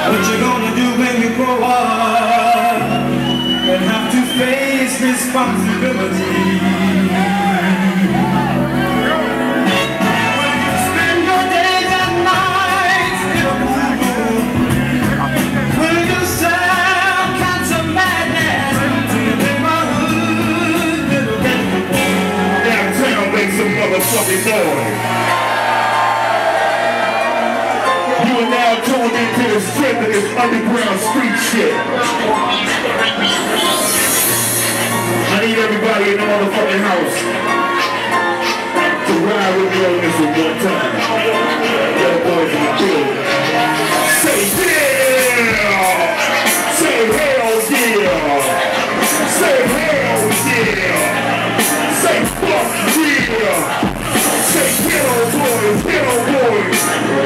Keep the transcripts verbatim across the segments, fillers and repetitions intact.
What you gonna do when you grow up and have to face responsibility? When you spend your days and nights in a room, will you sell cancer madness to the neighborhood little ghetto boy? Downtown make some motherfucking noise. You are now tuned into the strength of this underground street shit. I need everybody in the motherfucking house to ride with me on this one one time. Young boys in the building. Say yeah! Say hell yeah! Say hell yeah! Say fuck yeah! Say Geto boys, Geto boys!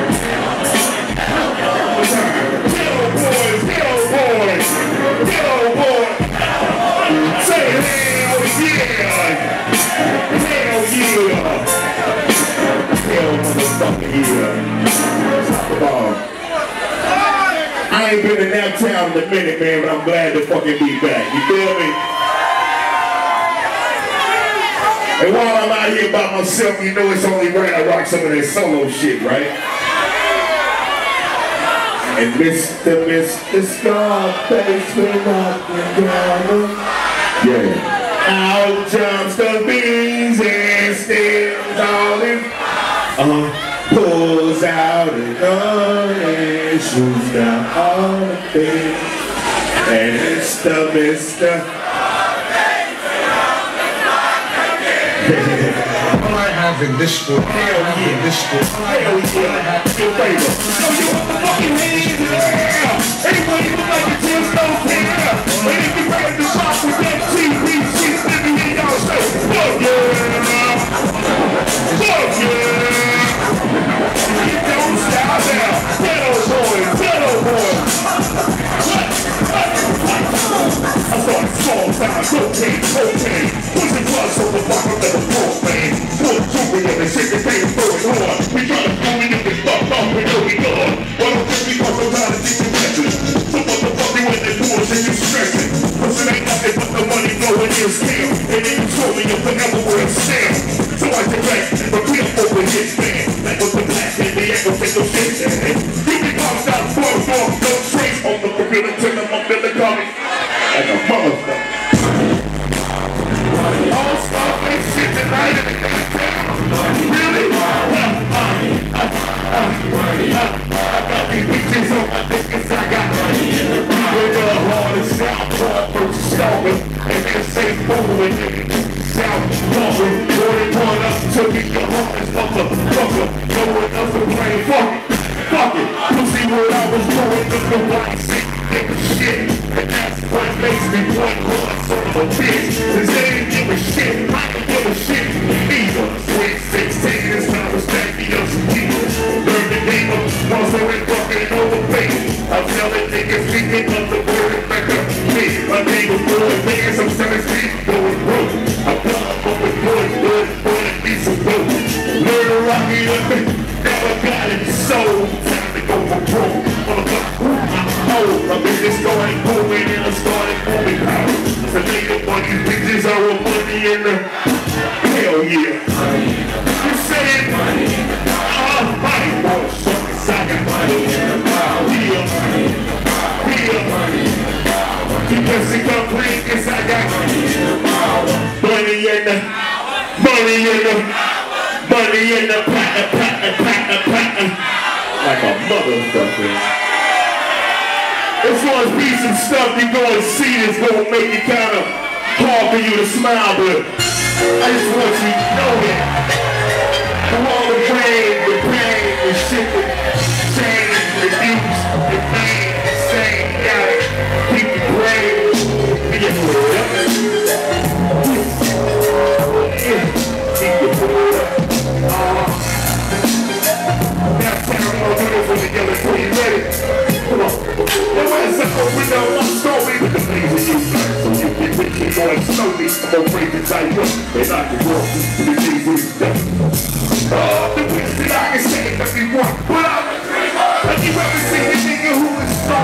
Geto boys, Geto boys, Geto boys. Say hell yeah, hell yeah, hell motherfucking yeah. Talk about. I ain't been in that town in a minute, man, but I'm glad to fucking be back. You feel me? And while I'm out here by myself, you know it's only right I rock some of that solo shit, right? And Mister Mister Scarface, we're knocking down. Yeah. Out jumps the beans and stands on him. Uh, pulls out a gun and shoots down all the things. And it's the Mister All I have in this book, hell yeah, in this book, hell yeah, your favor. So you want the fucking hands in the air. Anybody look like a Jim Stone here? And if you ready to pop with that T V shit, let me hear y'all say, fuck yeah, fuck yeah. You don't stop now. Geto boys, Geto boys. What? What? What? I thought it's all time. Cocaine, cocaine. Pushing drugs on the bottom of the floor, man. Full of jewelry and the shit that they throwing on. We try to fool me if it's fucked up, we know we gone. Why don't you be cause I'm trying to get you message? So motherfucker when they bullshit you stressing. Cause it ain't nothing but the money flowing in scam. And then you told me you're forever where it's stand. So I direct, but we don't open his band. Like with the black and they ain't gon' take no shit, man. You be called out for a form, no trace on the gorilla till I'm up in the comic. Like a motherfucker. All stuff ain't shit tonight in the really? Uh, uh, uh, uh, uh, I got these bitches on my dick cause I got money in the bar. With the hardest sound, for first stomping. And then say boom and then sound bumping. Pouring one up to get your hardest motherfucker. No one else to play, fuck it, fuck it. Pussy what I was doing, look the white shit, nigga shit. And that's what makes me one more son of a bitch. Cause they didn't give a shit, I don't give a shit either. Sweet sixteen, it's time to stack me up some years. Learn the game up, also ain't fucking over baby. I'm telling niggas speaking of the word back up me. My name was blowing fingers, I'm selling street going broke. I'm done up with good, good, good, and be some good. Learn to rock it up, now I got it so time to go for broke. My business started booming and I started moving out. So think of all these bitches are with money in the hell yeah. You say it? Oh, money, motherfuckers, I got money in the power. Yeah, yeah. You can see complete cause I got money in the power. Money in the, money in the, money in the platinum, platinum, platinum, platinum. Like a motherfucker. As far as be some stuff you go and see that's gonna make it kind of hard for you to smile, but I just want you to know that through all the pain, the pain, the shit, the shame, the abuse, the pain, the same, you gotta keep your brain, be your foot up. Keep your foot up. Now tell me what we're doing together so you ready. Come on. Your ass up over now, my story with the blaze of you. So you get with me more slowly, more breaking tight up. And I can walk to the days of death. Oh, the wish that I can say everyone. But I'm a dreamer. Have you ever seen a nigga who is strong?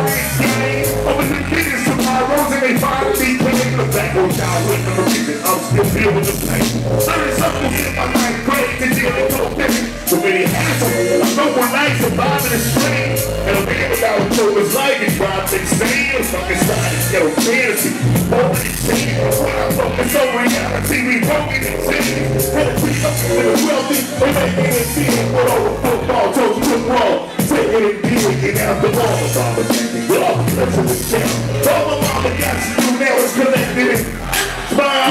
they finally came the back on y'all with the reason I'm still feeling the pain. thirty something in my ninth grade to deal with cocaine. So many assholes, I know one night surviving the strain. And a man without a clue was like it, drive insane. It's like inside this ghetto fantasy. Over the scene, when I focus on reality, we broken and seen. Had to pick up with the wealthy, but they can't see it. Put over football, told you to wrong. Take it and deal it, get out the wall. Mama, take me up, let's do it down. All my mama got you do now is collected it. Smile.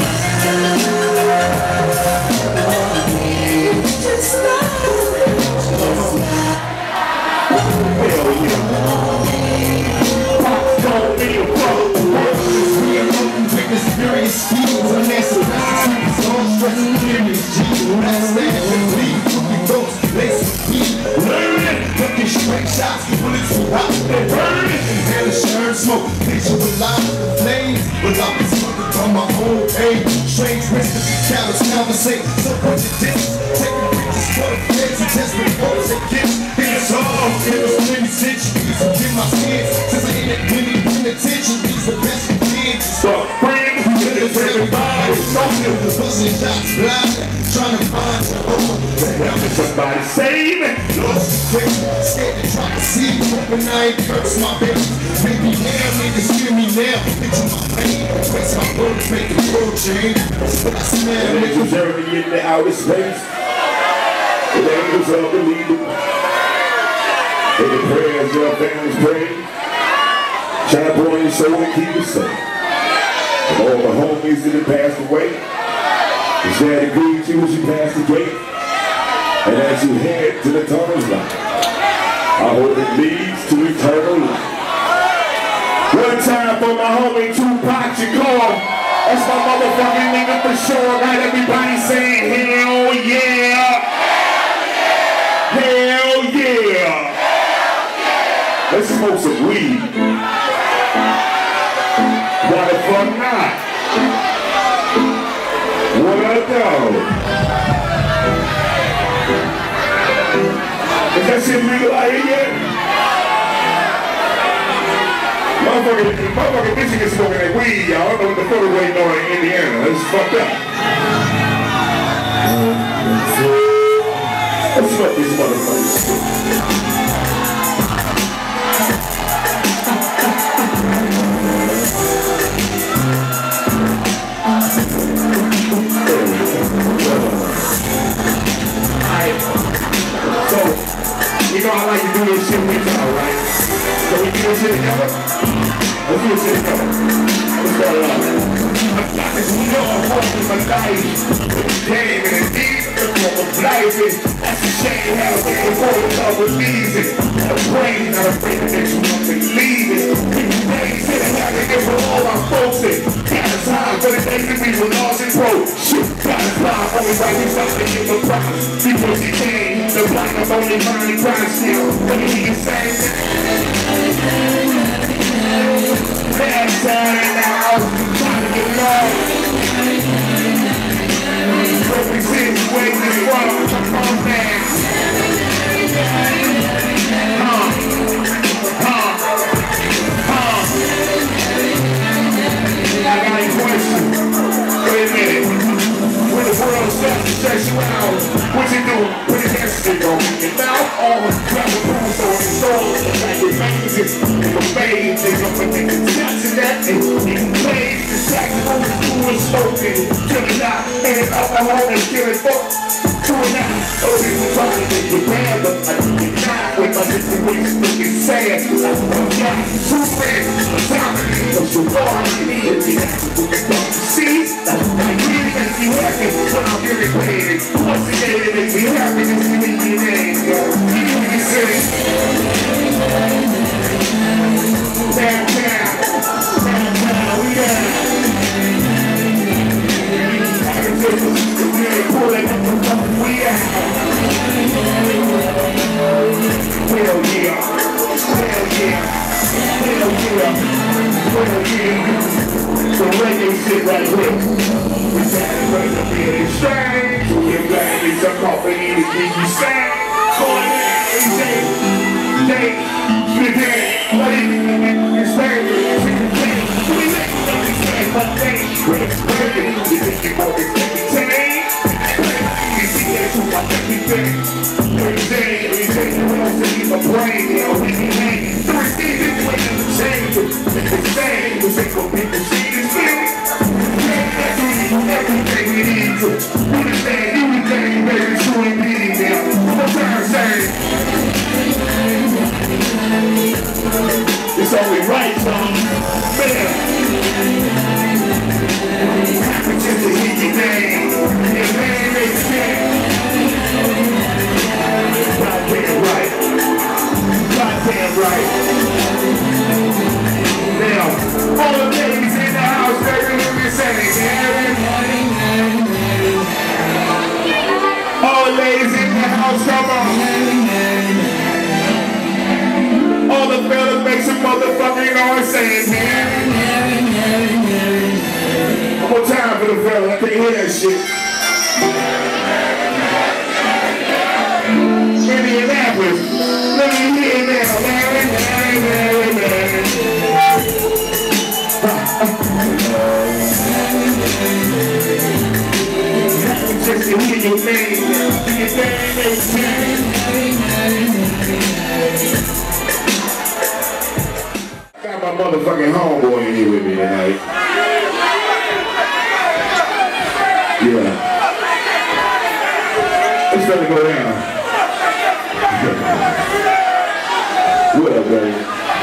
Hell yeah. Pop, don't be a problem. We are open to experience schemes and that's a recipe. So I'm stressing period. G, that's that and bleed. Cookie those, lace and heat. Learn it. Looking straight shots, bullets too hot. They burn it. Inhale and share and smoke. Picture with live flames. But I've been smoking on my own age. Strange wisdom, callous conversation. So put your distance. Taking pictures for the feds and test reports and gifts. It's all in the many centuries. Get my skins. Since I ain't at many penitentiaries. The best kids. Start praying. Everybody. Smoking. Buzzing shots. Blind. Trying to find your home. Somebody save me. Lost the quick. Scared to try to see. Hoping I ain't curse my baby. Maybe now niggas hear me now. Picture my pain. Place my bullets. Make the world change. But I smell niggas journey in the outer space. The angels are believing. And the prayers your families pray. Shine upon your soul and keep it safe. And all the homies that have passed away. It's sad to greet you as you pass the gate. And as you head to the tunnel's light, I hope it leads to eternal life. One time for my homie Tupac Shakur. That's my motherfucking nigga for sure. Got everybody saying hell yeah. Hell yeah. Let's smoke some weed. Why the fuck not? What a dog. Is that shit legal out here yet? Motherfucking, motherfucking Michigan smoking that weed, y'all. I don't know what the fuck is waiting on in Indiana. This is fucked up. Let's smoke these motherfuckers. You know I like to do this shit with y'all, right? So we do this shit together? Let's do this shit together. Let's start it off. As we know, I'm walking my life. Damn, and indeed, the form of life is that's a shame how we can hold it up with easy. I'm praying, not afraid that you want to leave it. People praying, sitting out there, give for all our folks in. Got a time for the days that we were lost and broke. Shit, got a time, only writing something in the promise. People she came. The black I'm only finally crying still. When you hear say last time now, trying to get lost. Represent where you from, come on man. Huh, huh, huh. I got a question. Wait a minute. When the world starts to stress you out, what you do? Put your hands to your mouth on, grab a bruise on your soul, like your magazines, and your face, they don't forget to touch that, and you play the saxophone, who is spoken, kill it out, and it's alcohol and kill it fuck, to it out, oh, people talking in your band, but I think you're not, with my situation looking sad, like, oh, yeah, too bad, I'm sorry, I'm so far, you need it, you have to do the fuck, see, like, I really make you happy, when I'm really paid, once again, it makes me happy, to see me in your name, yo, you know what you say, downtown, downtown, we got we ain't pulling up the fuck we out. Hell yeah, hell yeah, hell yeah, hell yeah. So reggae shit right here. We got right up here in strange. We're glad it's a company to keep you sane. Call it A J, J, you did. What is it? It's strange. We make It's only right, son. Man. Happy just to hear your name. Your name is King. Goddamn right. Goddamn right. Now, all the ladies in the house, baby, let me say it. All the ladies in the house, come on. All the fellas make some motherfucking noise saying, one more time for the fellas, I can't hear that shit. Indianapolis, let me hear it now, man. Just to hear your name, your name is King. Got my motherfucking homeboy in here with me tonight. Yeah. It's gonna go down. What up, baby?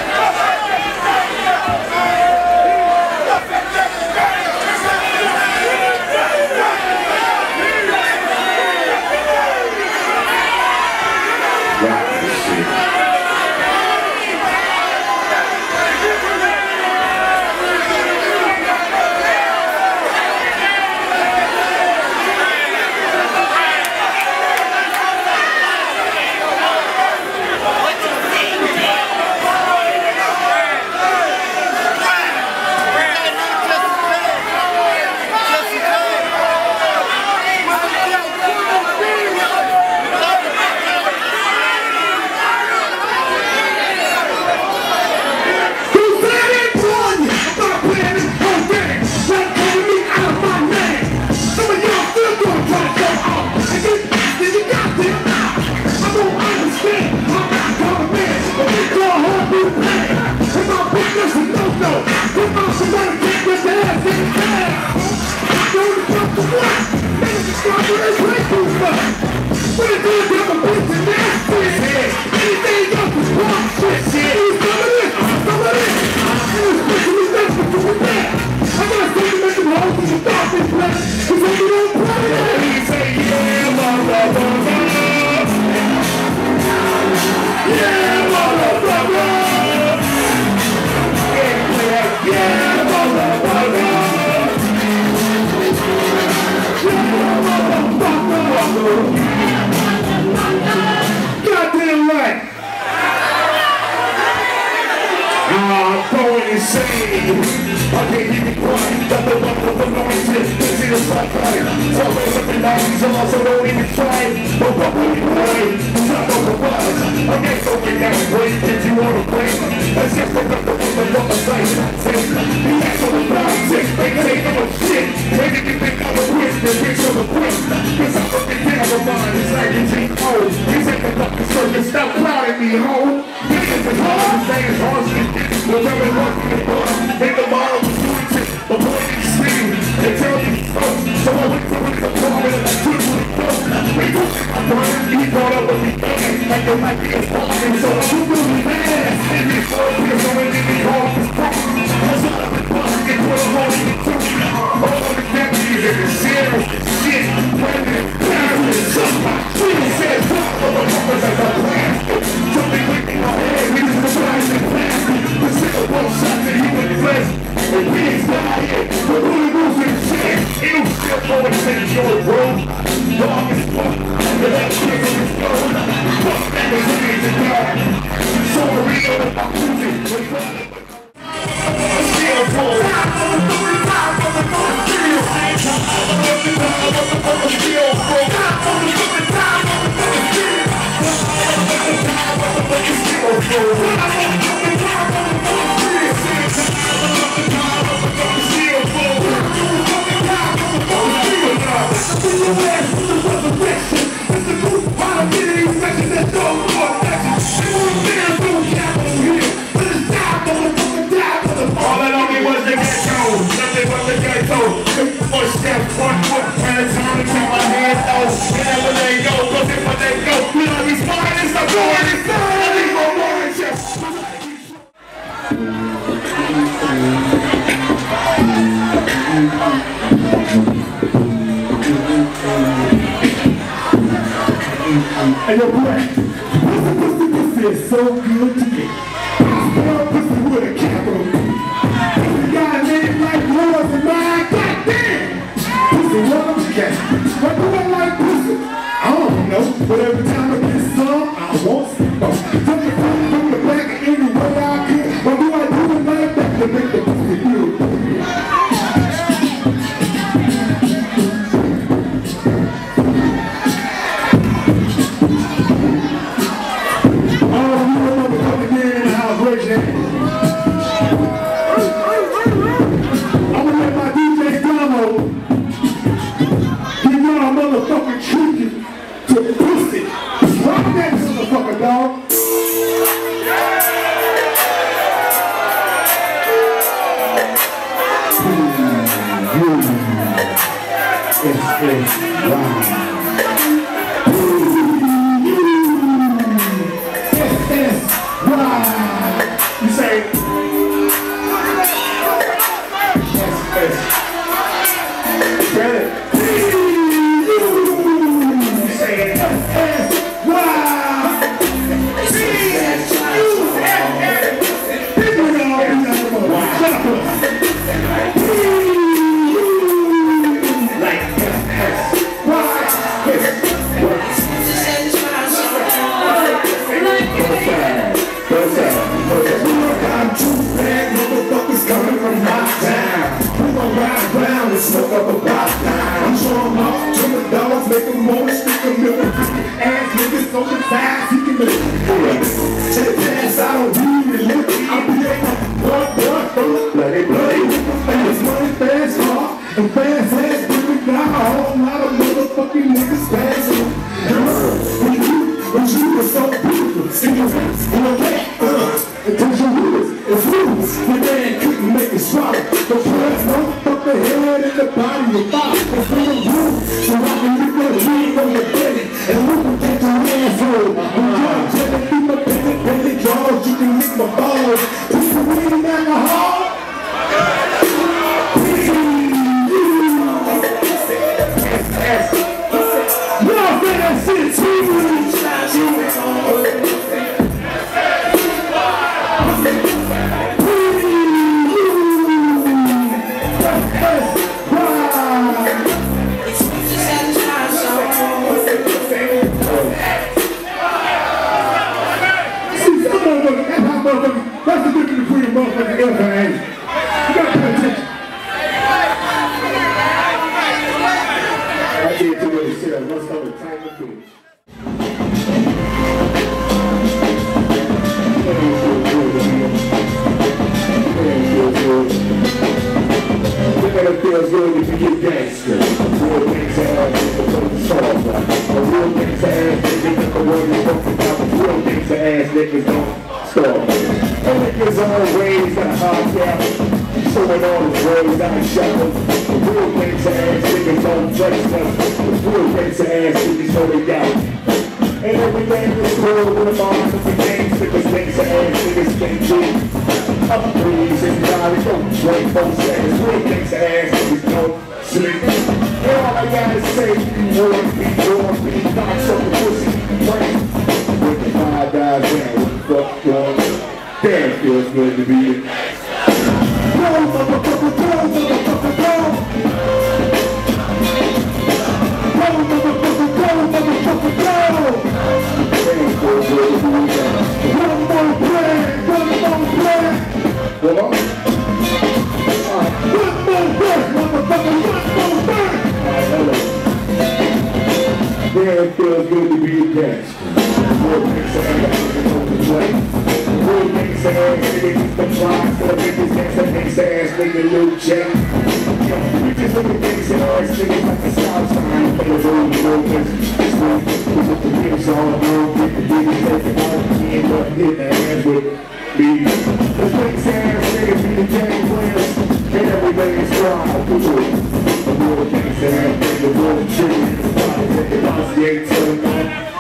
Goddamn right. I'm going insane. I can't keep it quiet. Got the one with the noises. This is a spotlight. So I'm looking down. So I also don't even try. No problem with play. It's not no surprise. I can't go get that break. If you want to play, let's just pick up the one with the sight. The actual politics. They take no shit. They didn't think I was with the bitch on the quick. Cause I'm fucking down with mine. It's like you take home. He's in the fucking circus. Stop clowning me, home. Niggas is hard to say it's hard to get. Whatever walking the bar, think the bottle was doing shit, but boy, they scream, they tell me it's up, so I went to the car and I took with the boat. We took my brother, he brought up with me, like there might be a fucking, so I'm really mad. And this boy, because I'm in the car, this problem, that's all I've been busting, and put a hole in the two. All of the deputies in the serious shit, pregnant, parents, somebody, she said, fuck, all the numbers as a plastic, something with me in my head, we just surprised and plastic. Both shots that he went flesh, and we ain't dying, but who moves in shit, it'll still go and take your road. Dog is fuck, and that shit on his phone. Fuck that is a major guy. So I read on my music, but I'm still cold. Still And your breath, pussy, pussy, pussy is so good to me. Pussy, pussy with a capital P. Pussy got a name like yours and mine, goddamn. Pussy loves cat. What do I like pussy? I don't know, but every time I get some, I want some more. From the front, from the back, any way I can. What do I do it like that to make the pussy feel good?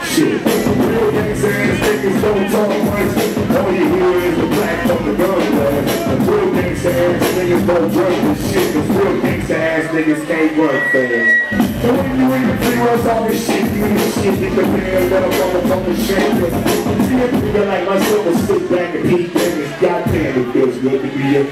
Shit. Real gangsta ass niggas don't talk much. All you hear is the black from the gun. no work this shit, cause real gangsta ass niggas can't work fast. So when you in the free runs on this shit, you in the shit, you can feel that I'm on the fucking shit. See a nigga like myself will sit back and eat niggas. Goddamn, it feels good to be here.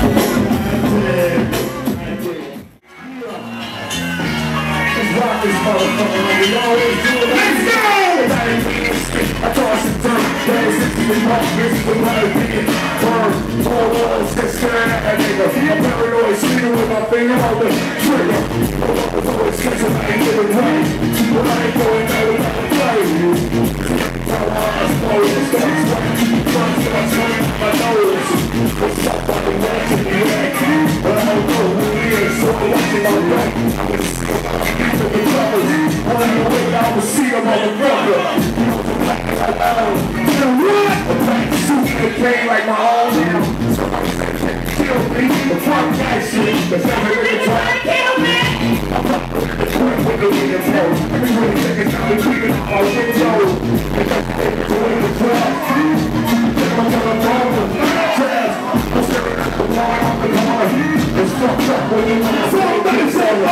Let's rock this motherfucker like we always do. Let's go! I toss it down, there's a deep mark, this is the right beat. Burn, all walls, get scared at that nigga. I'm paranoid, shooting with my finger on the trigger. I'm always catching, I ain't getting right. But I ain't going out without a play. Tell my eyes, blow this stuff, sweat. Front to my tongue, my nose. What's up, on the left to the right? But I don't know who he is, so I'm watching my back. I'm gonna see him, I'm gonna see him. On the way down the seat, I'm on the brother. You know what? A black suit that came like my own now. Somebody said, kill me, but fuck that shit. Cause every nigga try to kill me. I'm not going to the window flow. Every twenty seconds I'll be creeping out my window. And that's the nigga to win the trap. Then I'm gonna roll with the trap. I'm staring at the wall on the car. It's fucked up when you want to say that it's over.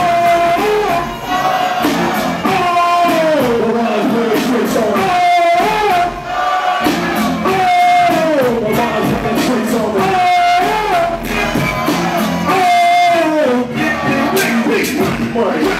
Oh! Oh! The ones with the switch on. Money.